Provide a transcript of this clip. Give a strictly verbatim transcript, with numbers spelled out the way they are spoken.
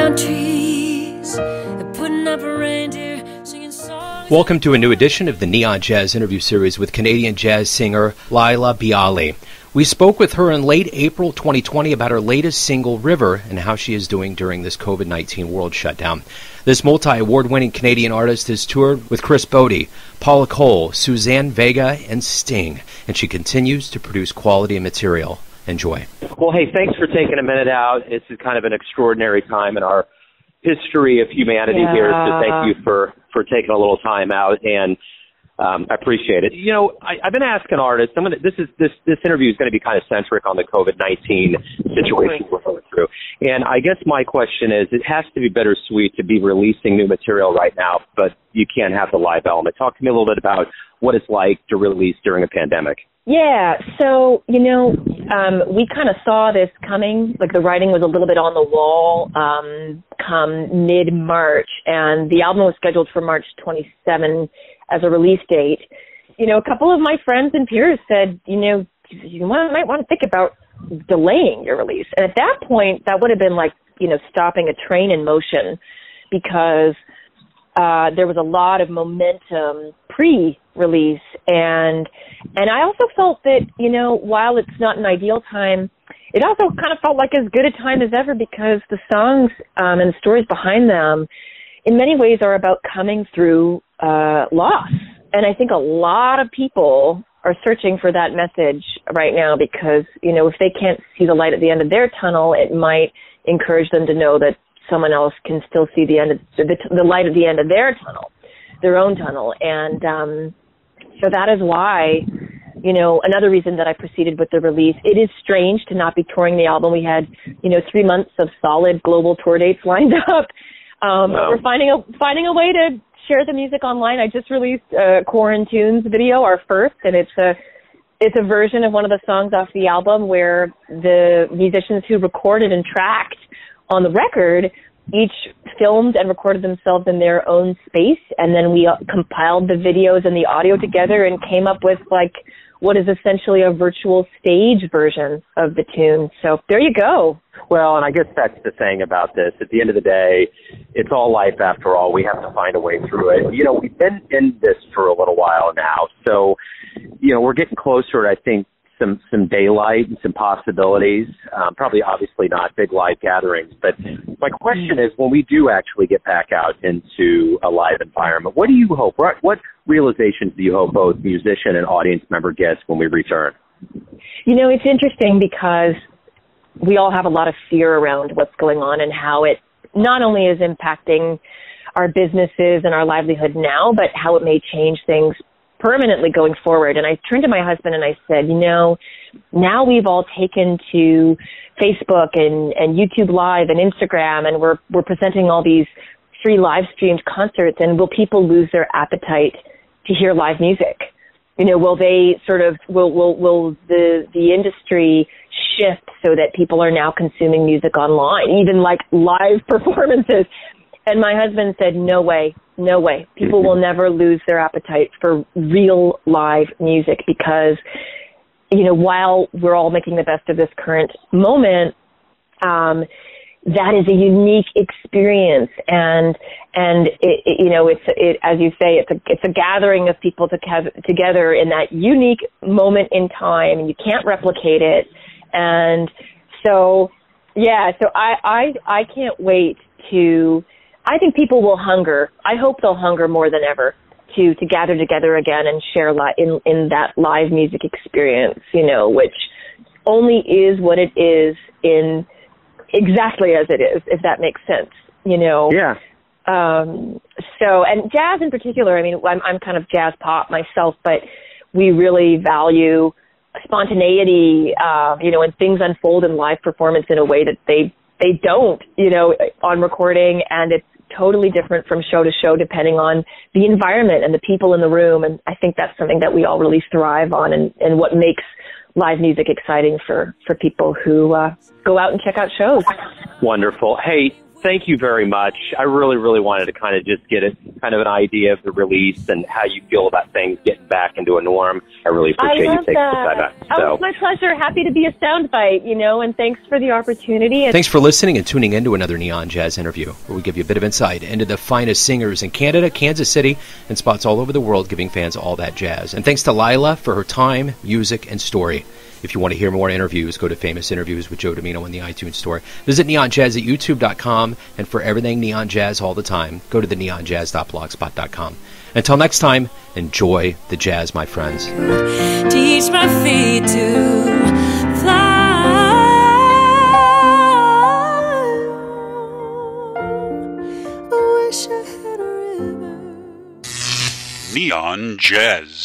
down trees, putting up a reindeer, singing songs. Welcome to a new edition of the Neon Jazz interview series with Canadian jazz singer Laila Biali. We spoke with her in late April twenty twenty about her latest single, River, and how she is doing during this covid nineteen world shutdown. This multi-award-winning Canadian artist has toured with Chris Bodie, Paula Cole, Suzanne Vega, and Sting, and she continues to produce quality material. Enjoy. Well, hey, thanks for taking a minute out. This is kind of an extraordinary time in our history of humanity yeah. here, so thank you for, for taking a little time out, and um, I appreciate it. You know, I, I've been asking artists, I'm gonna, this is this this interview is going to be kind of centric on the covid nineteen situation we're going through, and I guess my question is, it has to be bittersweet to be releasing new material right now, but you can't have the live element. Talk to me a little bit about what it's like to release during a pandemic. Yeah, so, you know, um, we kind of saw this coming, like the writing was a little bit on the wall um, come mid-March, and the album was scheduled for March twenty-seventh as a release date. You know, a couple of my friends and peers said, you know, you might want to think about delaying your release. And at that point, that would have been like, you know, stopping a train in motion, because uh, there was a lot of momentum pre-release. And and I also felt that, you know, while it's not an ideal time, it also kind of felt like as good a time as ever, because the songs um, and the stories behind them in many ways are about coming through uh, loss. And I think a lot of people are searching for that message right now, because, you know, if they can't see the light at the end of their tunnel, it might encourage them to know that someone else can still see the end of the, the light at the end of their tunnel, their own tunnel. And um, so that is why, you know, another reason that I proceeded with the release. It is strange to not be touring the album. We had, you know, three months of solid global tour dates lined up. Um, wow. But we're finding a, finding a way to share the music online. I just released a Quarantunes video, our first, and it's a, it's a version of one of the songs off the album where the musicians who recorded and tracked on the record each filmed and recorded themselves in their own space, and then we compiled the videos and the audio together and came up with like what is essentially a virtual stage version of the tune. So there you go. Well, and I guess that's the thing about this. At the end of the day, it's all life after all. We have to find a way through it. You know, we've been in this for a little while now, so, you know, we're getting closer, I think, some some daylight and some possibilities. Um, probably, obviously, not big live gatherings. But my question is, when we do actually get back out into a live environment, what do you hope? What, what realizations do you hope both musician and audience member gets when we return? You know, it's interesting because we all have a lot of fear around what's going on and how it not only is impacting our businesses and our livelihood now, but how it may change things permanently going forward. And I turned to my husband and I said, you know, now we've all taken to Facebook and, and YouTube Live and Instagram, and we're we're presenting all these free live streamed concerts, and will people lose their appetite to hear live music? You know, will they sort of, will will will the the industry shift so that people are now consuming music online, even like live performances? And my husband said, no way, no way. People will never lose their appetite for real live music, because, you know, while we're all making the best of this current moment, um, that is a unique experience. And, and it, it, you know, it's, it, as you say, it's a, it's a gathering of people to have, together in that unique moment in time, and you can't replicate it. And so, yeah, so I, I, I can't wait to, I think people will hunger. I hope they'll hunger more than ever to, to gather together again and share li- in, in that live music experience, you know, which only is what it is in exactly as it is, if that makes sense, you know? Yeah. Um, so, and jazz in particular, I mean, I'm, I'm kind of jazz pop myself, but we really value spontaneity, uh, you know, and things unfold in live performance in a way that they, they don't, you know, on recording, and it's totally different from show to show depending on the environment and the people in the room. And I think that's something that we all really thrive on, and, and what makes live music exciting for, for people who uh, go out and check out shows. Wonderful. Hey, thank you very much. I really, really wanted to kind of just get a kind of an idea of the release and how you feel about things getting back into a norm. I really appreciate I you love taking that. the time out. Oh, So, it's my pleasure. Happy to be a soundbite, you know, and thanks for the opportunity. And Thanks for listening and tuning in to another Neon Jazz interview, where we give you a bit of insight into the finest singers in Canada, Kansas City, and spots all over the world, giving fans all that jazz. And thanks to Lila for her time, music, and story. If you want to hear more interviews, go to Famous Interviews with Joe Domino in the iTunes Store. Visit neon jazz at youtube dot com, and for everything Neon Jazz all the time, go to the neon jazz dot blogspot dot com. Until next time, enjoy the jazz, my friends. Teach my feet to fly. I wish I had a river. Neon Jazz.